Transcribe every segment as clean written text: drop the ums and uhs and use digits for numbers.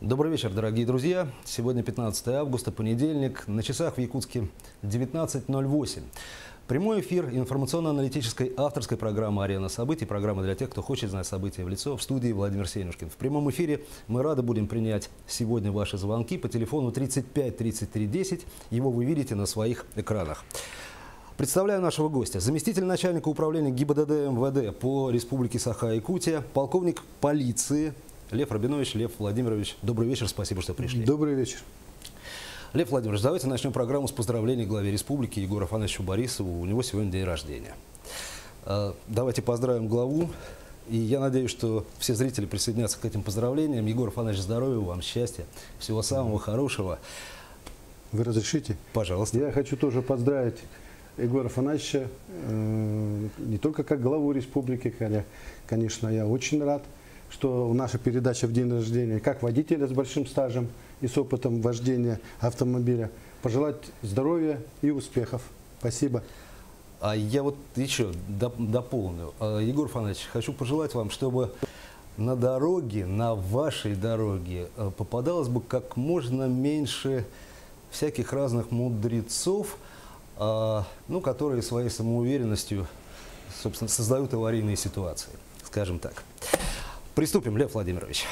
Добрый вечер, дорогие друзья. Сегодня 15 августа, понедельник. На часах в Якутске 19:08. Прямой эфир информационно-аналитической авторской программы «Арена событий». Программа для тех, кто хочет знать события в лицо. В студии Владимир Сенюшкин. В прямом эфире мы рады будем принять сегодня ваши звонки по телефону 35 33 10. Его вы видите на своих экранах. Представляю нашего гостя. Заместитель начальника управления ГИБДД МВД по Республике Саха-Якутия, полковник полиции Лев Рабинович. Лев Владимирович, добрый вечер, спасибо, что пришли. Добрый вечер. Лев Владимирович, давайте начнем программу с поздравлений главе республики Егору Афанасьевичу Борисову. У него сегодня день рождения. Давайте поздравим главу. И я надеюсь, что все зрители присоединятся к этим поздравлениям. Егор Афанасьевич, здоровья вам, счастья, всего самого хорошего. Вы разрешите? Пожалуйста. Я хочу тоже поздравить Егора Афанасьевича, не только как главу республики, конечно, я очень рад, что наша передача в день рождения, как водителя с большим стажем и с опытом вождения автомобиля, пожелать здоровья и успехов. Спасибо. А я вот еще дополню. Егор Афанасьевич, хочу пожелать вам, чтобы на дороге, на вашей дороге попадалось бы как можно меньше всяких разных мудрецов, которые своей самоуверенностью, собственно, создают аварийные ситуации, скажем так. Приступим, Лев Владимирович.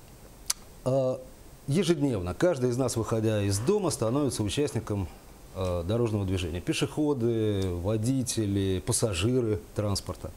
Ежедневно каждый из нас, выходя из дома, становится участником дорожного движения. Пешеходы, водители, пассажиры транспорта.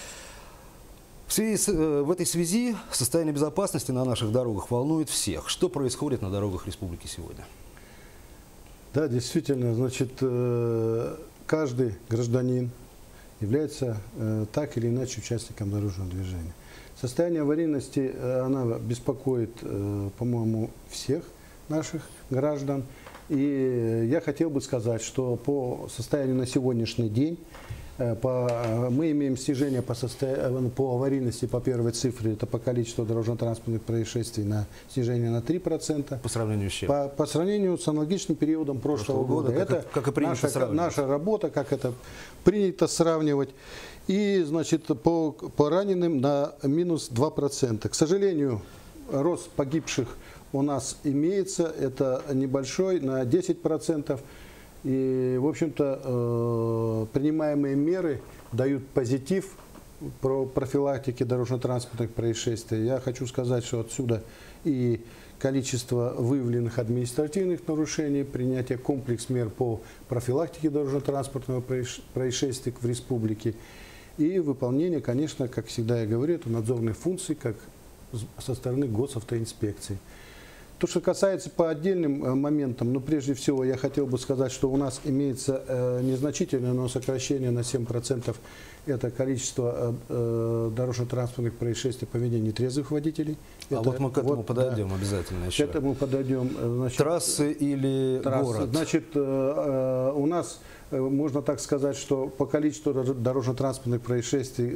В этой связи состояние безопасности на наших дорогах волнует всех. Что происходит на дорогах республики сегодня? Да, действительно, значит, каждый гражданин является так или иначе участником дорожного движения. Состояние аварийности, она беспокоит, по-моему, всех наших граждан. И я хотел бы сказать, что по состоянию на сегодняшний день мы имеем снижение по аварийности по первой цифре, это по количеству дорожно-транспортных происшествий, на снижение на 3%. По сравнению с чем? По сравнению с аналогичным периодом прошлого года. Это как и принято наша работа, как это принято сравнивать. И, значит, по раненым на минус 2%. К сожалению, рост погибших у нас имеется, это небольшой, на 10%. И, в общем-то, принимаемые меры дают позитив про профилактике дорожно-транспортных происшествий. Я хочу сказать, что отсюда и количество выявленных административных нарушений, принятие комплекс мер по профилактике дорожно-транспортного происшествий в республике и выполнение, конечно, как всегда я говорю, это надзорных функций как со стороны госавтоинспекции. То, что касается по отдельным моментам, прежде всего я хотел бы сказать, что у нас имеется незначительное, но сокращение на 7%. Это количество дорожно-транспортных происшествий по вине нетрезвых водителей. Вот мы к этому подойдем обязательно еще. К этому подойдем. Значит, трассы или город? Значит, у нас, можно так сказать, что по количеству дорожно-транспортных происшествий,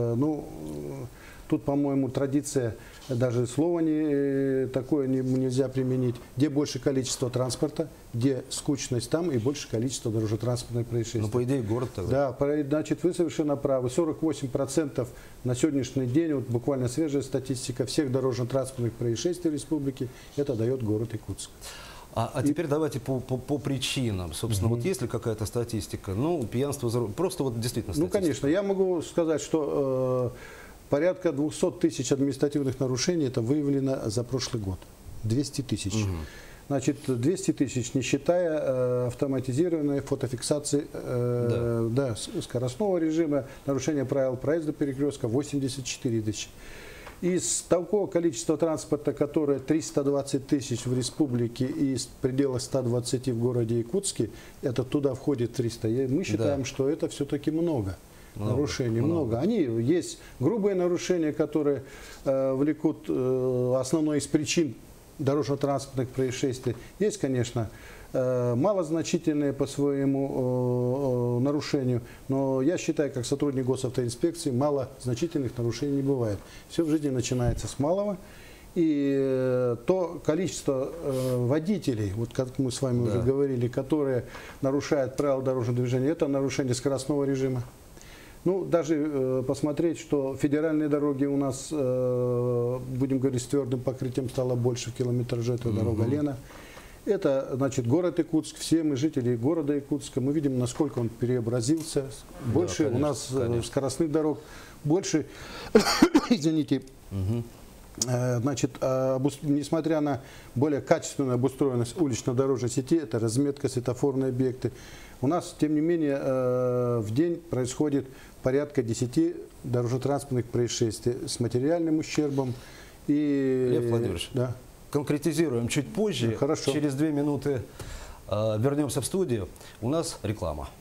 тут, по-моему, традиция, даже слова такое нельзя применить. Где больше количество транспорта, где скучность, там и больше количество дорожно-транспортных происшествий. По идее, город тогда. Да, значит, вы совершенно правы. 48% на сегодняшний день, вот буквально свежая статистика всех дорожно-транспортных происшествий в республике, это дает город Якутск. А теперь давайте по причинам. Собственно, вот есть ли какая-то статистика? Пьянство за рулем. Просто вот действительно статистика. Конечно. Я могу сказать, что порядка 200 тысяч административных нарушений это выявлено за прошлый год. 200 тысяч. Значит, 200 тысяч, не считая автоматизированной фотофиксации скоростного режима, нарушение правил проезда перекрестка 84 тысячи. Из такого количества транспорта, которое 320 тысяч в республике и из предела 120 в городе Якутске, это туда входит 300. Мы считаем, что это все-таки много. Нарушений много. Они есть грубые нарушения, которые влекут основной из причин дорожно-транспортных происшествий. Есть, конечно, малозначительные по своему нарушению, но я считаю, как сотрудник госавтоинспекции, малозначительных нарушений не бывает. Все в жизни начинается с малого. И то количество водителей, вот как мы с вами уже говорили, которые нарушают правила дорожного движения, это нарушение скоростного режима. Ну, даже посмотреть, что федеральные дороги у нас, будем говорить, с твердым покрытием стало больше в километраже, это дорога Лена. Это, значит, город Якутск, все мы жители города Якутска, мы видим, насколько он преобразился. Больше, да, конечно, у нас скоростных дорог, больше, извините, значит, несмотря на более качественную обустроенность улично-дорожной сети, это разметка, светофорные объекты, у нас, тем не менее, в день происходит порядка 10 дорожно-транспортных происшествий с материальным ущербом. И... Лев Владимирович, да, конкретизируем чуть позже. Хорошо. Через 2 минуты вернемся в студию. У нас реклама.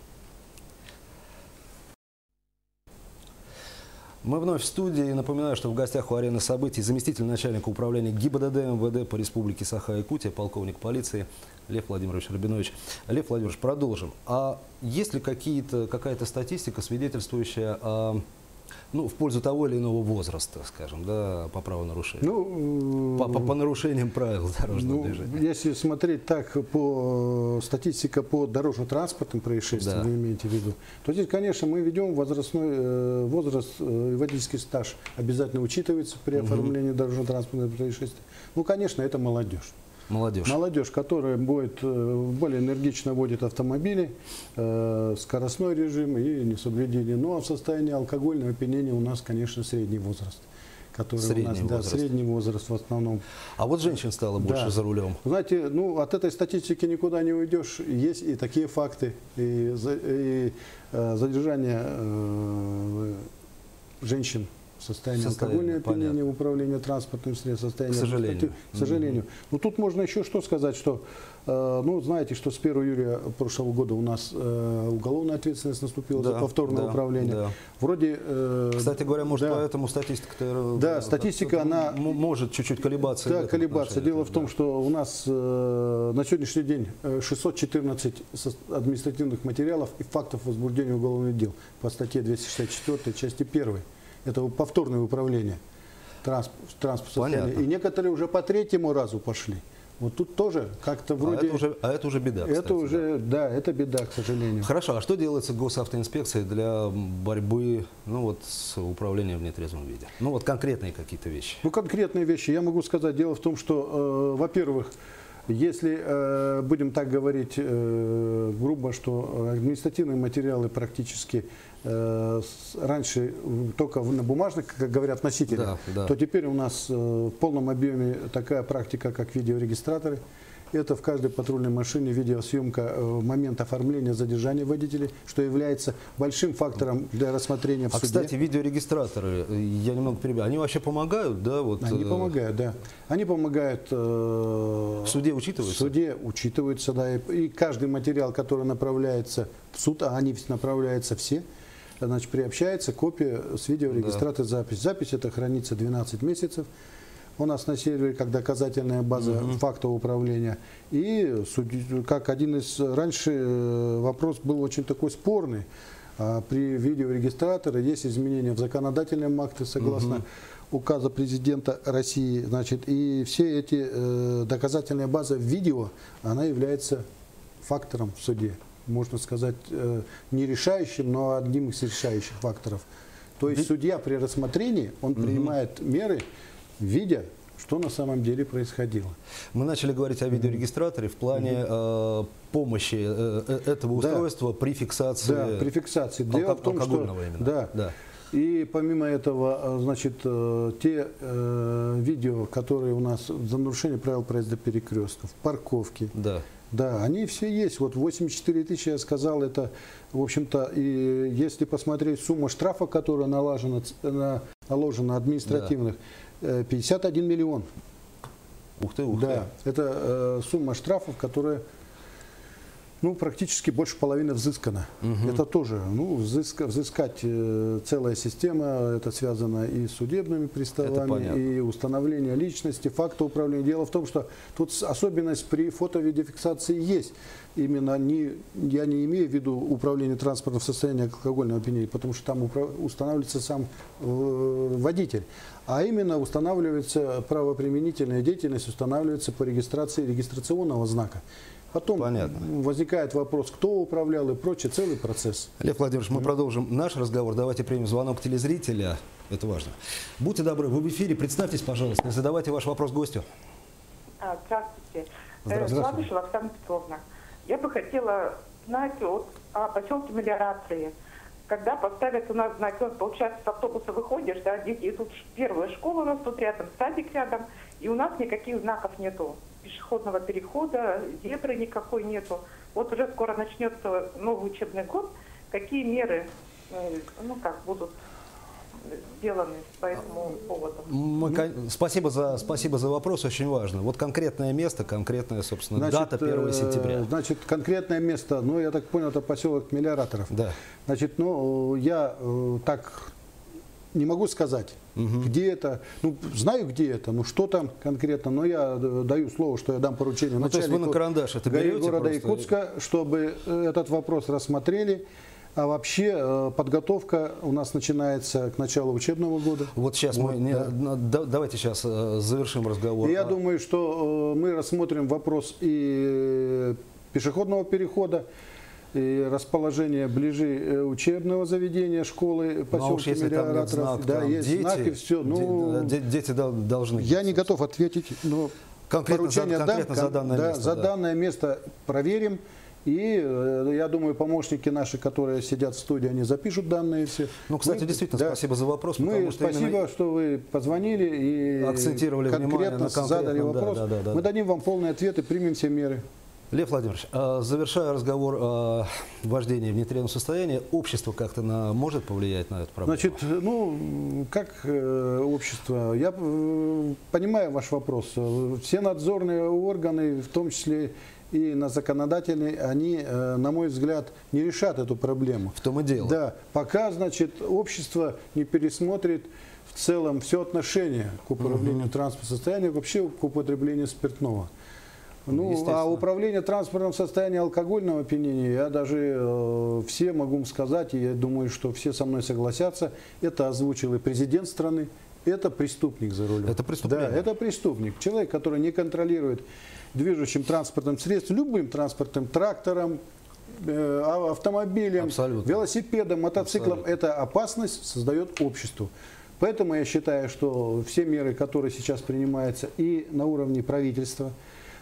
Мы вновь в студии. Напоминаю, что в гостях у «Арены событий» заместитель начальника управления ГИБДД МВД по Республике Саха-Якутия, полковник полиции Лев Владимирович Рабинович. Лев Владимирович, продолжим. А есть ли какая-то статистика, свидетельствующая о, в пользу того или иного возраста, скажем, да, по правонарушению? По нарушениям правил дорожного движения. Если смотреть так по статистике по дорожно-транспортным происшествиям, вы имеете в виду, то здесь, конечно, мы ведем возрастной возраст, водительский стаж обязательно учитывается при оформлении дорожно-транспортных происшествий. Ну, конечно, это молодежь. Молодежь, которая будет более энергично водит автомобили, скоростной режим и несоблюдение. Ну а в состоянии алкогольного опьянения у нас, конечно, средний возраст. Средний возраст в основном. А вот женщин стало больше за рулем. Знаете, от этой статистики никуда не уйдешь. Есть и такие факты. И задержание женщин в состоянии алкогольного опьянения, в управлении транспортным средством, к сожалению. Но тут можно еще что сказать, что, знаете, что с 1 июля прошлого года у нас уголовная ответственность наступила за повторное управление. Да. Вроде, кстати говоря, может, поэтому статистика-то... Да, статистика, она... может чуть-чуть колебаться. Да, колебаться. Дело в том, что у нас на сегодняшний день 614 административных материалов и фактов возбуждения уголовных дел по статье 264 части 1. Это повторное управление транспортом. И некоторые уже по 3-му разу пошли. Вот тут тоже как-то вроде... это уже беда, кстати. Это беда, к сожалению. Хорошо, а что делается госавтоинспекцией для борьбы с управлением в нетрезвом виде? Конкретные какие-то вещи. Конкретные вещи. Я могу сказать, дело в том, что, во-первых, если будем так говорить грубо, что административные материалы практически раньше только на бумажных, как говорят, носителях, то теперь у нас в полном объеме такая практика, как видеорегистраторы. Это в каждой патрульной машине видеосъемка момента оформления задержания водителей, что является большим фактором для рассмотрения в суде. Кстати, видеорегистраторы, я немного перебью, они вообще помогают, да? Они помогают, да. Они помогают... в суде учитываются? В суде учитываются, да. И каждый материал, который направляется в суд, а они направляются все, значит, приобщается копия с видеорегистратора запись. Запись это хранится 12 месяцев. У нас на сервере как доказательная база фактов управления. И как один из... Раньше вопрос был очень такой спорный. При видеорегистраторе есть изменения в законодательном акте согласно указа президента России. Значит, и все эти доказательные базы в видео, она является фактором в суде. Можно сказать, не решающим, но одним из решающих факторов. То есть судья при рассмотрении, он принимает меры, видя, что на самом деле происходило. Мы начали говорить о видеорегистраторе в плане помощи этого устройства при фиксации, при фиксации. Дело в том, что и помимо этого, значит, те видео, которые у нас за нарушение правил проезда перекрестков, парковки, да, они все есть. Вот 84 тысячи, я сказал, это, в общем-то, и если посмотреть сумму штрафа, которая наложена административных, 51 миллион. Ух ты, ух ты. Это сумма штрафов, которая практически больше половины взыскана. Это тоже, взыскать целая система, это связано и с судебными приставами, и установление личности, факта управления. Дело в том, что тут особенность при фото-видеофиксации есть. Именно я не имею в виду управление транспортом в состоянии алкогольного опьянения, потому что там устанавливается сам водитель. А именно устанавливается правоприменительная деятельность, устанавливается по регистрации регистрационного знака. Потом возникает вопрос, кто управлял и прочее, целый процесс. Лев Владимирович, мы продолжим наш разговор. Давайте примем звонок телезрителя. Это важно. Будьте добры, вы в эфире. Представьтесь, пожалуйста, и задавайте ваш вопрос гостю. Здравствуйте. Здравствуйте. Ладышева Оксана Петровна. Я бы хотела знать о поселке Мелиорации. Когда поставят у нас знаки, получается, с автобуса выходишь, да, дети идут в первую школу, у нас тут рядом садик рядом, и у нас никаких знаков нету. Пешеходного перехода, зебры никакой нету. Вот уже скоро начнется новый учебный год. Какие меры, будут сделаны по этому поводу? Спасибо за вопрос, очень важно. Вот конкретное место, конкретная, собственно, дата 1 сентября. Значит, конкретное место, я так понял, это поселок Мелиораторов. Да. Значит, я так не могу сказать, где это. Знаю, где это, что там конкретно, но я даю слово, что я дам поручение то есть вы на карандаш это берете города просто... Якутска, чтобы этот вопрос рассмотрели. А вообще подготовка у нас начинается к началу учебного года. Вот сейчас давайте сейчас завершим разговор. И я думаю, что мы рассмотрим вопрос и пешеходного перехода, и расположение ближе учебного заведения, школы, поселка Мелиораторов. Да, есть знак и все. Дети должны. Я не готов ответить, но поручение дам. За данное место проверим. И я думаю, помощники наши, которые сидят в студии, они запишут данные все. Кстати, действительно, спасибо за вопрос. Спасибо, что вы позвонили и акцентировали конкретно задали вопрос. Мы дадим вам полный ответ и примем все меры. Лев Владимирович, завершая разговор о вождении в нетрезвом состоянии, общество как-то может повлиять на эту проблему? Значит, как общество? Я понимаю ваш вопрос. Все надзорные органы, в том числе и на законодательной, они, на мой взгляд, не решат эту проблему. В том и дело. Да, пока, значит, общество не пересмотрит в целом все отношение к управлению транспортным состоянием, вообще к употреблению спиртного. А управление транспортным состоянием алкогольного опьянения, я даже все могу сказать, и я думаю, что все со мной согласятся, это озвучил и президент страны, это преступник за рулем. Это преступление. Да, это преступник. Человек, который не контролирует движущим транспортным средством, любым транспортным, трактором, автомобилем, велосипедом, мотоциклом, это опасность создает обществу. Поэтому я считаю, что все меры, которые сейчас принимаются и на уровне правительства,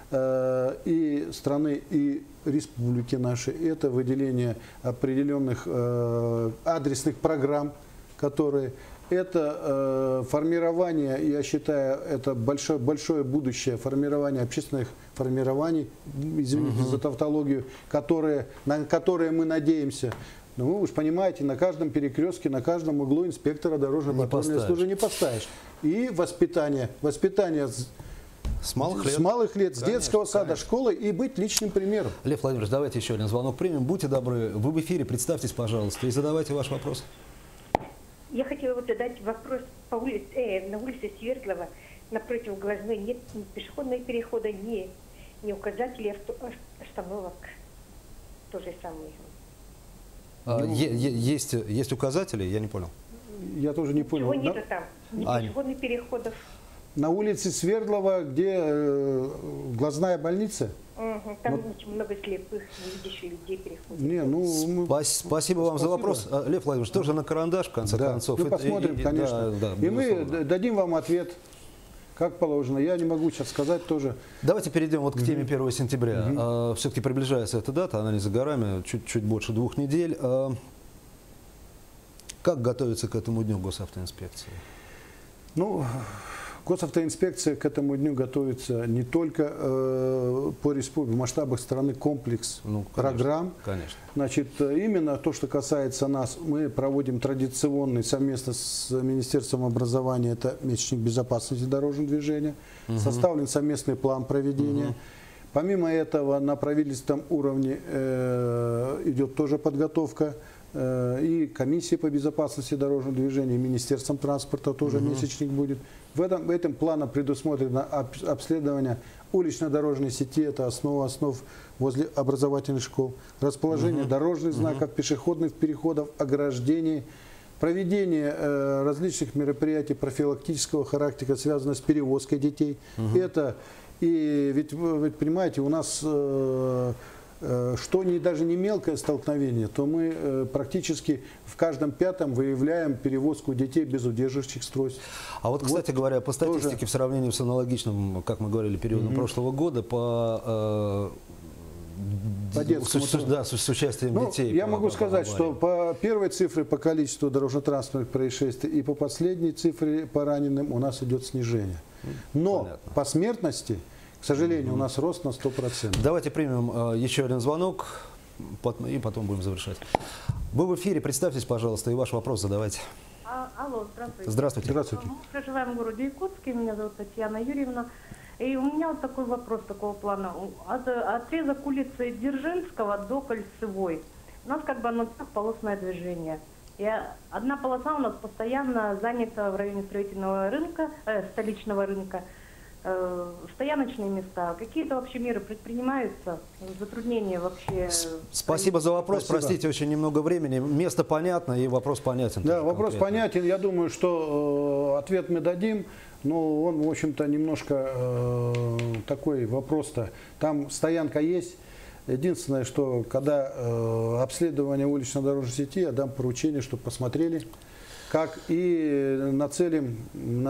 и страны, и республики нашей, это выделение определенных адресных программ, которые... Это формирование, я считаю, это большое будущее формирование общественных формирований, извините за тавтологию, на которые мы надеемся. Но вы уж понимаете, на каждом перекрестке, на каждом углу инспектора дорожно-патрульной службы не поставишь. И воспитание с малых лет, с детского сада, школы, и быть личным примером. Лев Владимирович, давайте еще один звонок примем. Будьте добры, вы в эфире, представьтесь, пожалуйста, и задавайте ваш вопрос. Я хотела задать вопрос на улице Свердлова, напротив Глазной, нет ни пешеходного перехода, ни указателей остановок. То же самое. Есть указатели? Я не понял. Я тоже не понял. Ничего нету там, ни пешеходных переходов. На улице Свердлова, где глазная больница? Там очень много слепых, невидящих людей переходит. Спасибо вам за вопрос. Лев Владимирович, тоже на карандаш, в конце концов. Мы посмотрим, конечно. И мы дадим вам ответ, как положено. Я не могу сейчас сказать тоже. Давайте перейдем к теме 1 сентября. Все-таки приближается эта дата, она не за горами, чуть больше 2 недель. Как готовиться к этому дню госавтоинспекции? Госавтоинспекция к этому дню готовится не только по республике, в масштабах страны комплекс программ. Конечно. Значит, именно то, что касается нас, мы проводим традиционный совместно с Министерством образования, это месячник безопасности дорожного движения, составлен совместный план проведения. Помимо этого, на правительственном уровне идет тоже подготовка и комиссии по безопасности дорожного движения, и Министерством транспорта тоже месячник будет. В этом плане предусмотрено обследование улично-дорожной сети, это основа основ возле образовательных школ, расположение дорожных знаков, пешеходных переходов, ограждений, проведение различных мероприятий профилактического характера, связанных с перевозкой детей. Это, и ведь вы понимаете, у нас, что даже не мелкое столкновение, то мы практически в каждом пятом выявляем перевозку детей без удерживающих устройств. А вот, кстати говоря, по статистике, в сравнении с аналогичным, как мы говорили, периодом прошлого года, с участием детей. Я могу сказать, что по первой цифре по количеству дорожно-транспортных происшествий и по последней цифре по раненым у нас идет снижение. Но понятно. По смертности, к сожалению, у нас рост на 100%. Давайте примем еще один звонок и потом будем завершать. Вы в эфире, представьтесь, пожалуйста, и ваш вопрос задавайте. Алло, здравствуйте. Здравствуйте. Здравствуйте. Мы проживаем в городе Якутске, меня зовут Татьяна Юрьевна. И у меня вот такой вопрос такого плана. Отрезок улицы Дзержинского до Кольцевой. У нас как бы оно трехполосное движение. И одна полоса у нас постоянно занята в районе строительного рынка, столичного рынка. Стояночные места. Какие-то вообще меры предпринимаются? Затруднения вообще? Спасибо за вопрос. Спасибо. Простите, очень немного времени. Место понятно и вопрос понятен. Да, вопрос понятен. Я думаю, что ответ мы дадим. Но он, в общем-то, немножко такой вопрос-то. Там стоянка есть. Единственное, что когда обследование улично-дорожной сети, я дам поручение, чтобы посмотрели, как и нацелим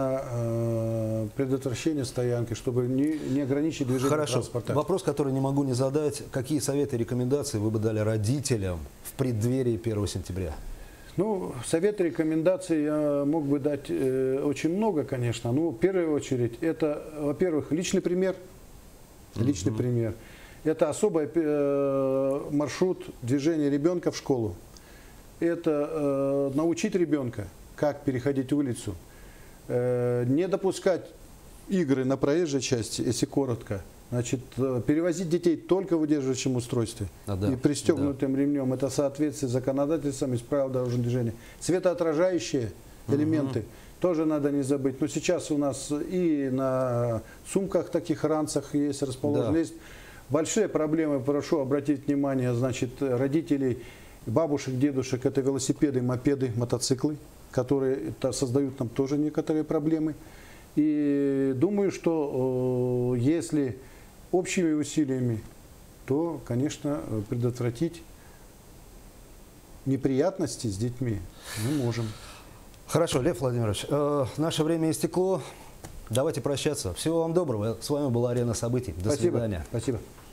на предотвращение стоянки, чтобы не ограничить движение транспорта. Вопрос, который не могу не задать. Какие советы и рекомендации вы бы дали родителям в преддверии 1 сентября? Ну, советы, рекомендации я мог бы дать очень много, конечно. Ну, в первую очередь, это, во-первых, личный пример. Личный пример. Это особый маршрут движения ребенка в школу. Это научить ребенка, как переходить улицу. Не допускать игры на проезжей части, если коротко. Значит, перевозить детей только в удерживающем устройстве и пристегнутым ремнем. Это соответствие законодательствам из правил дорожного движения. Светоотражающие элементы тоже надо не забыть. Но сейчас у нас и на сумках таких ранцах есть расположены. Есть большие проблемы, прошу обратить внимание, значит, родителей, бабушек, дедушек, это велосипеды, мопеды, мотоциклы, которые создают нам тоже некоторые проблемы. И думаю, что если общими усилиями, то, конечно, предотвратить неприятности с детьми мы можем. Хорошо, Лев Владимирович, наше время истекло. Давайте прощаться. Всего вам доброго. С вами была Арена событий. До свидания. Спасибо.